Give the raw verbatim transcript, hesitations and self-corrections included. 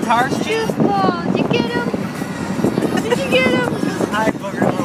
guitar, Stu? Juice ball. Did you get him? Did you get him? Hi, booger.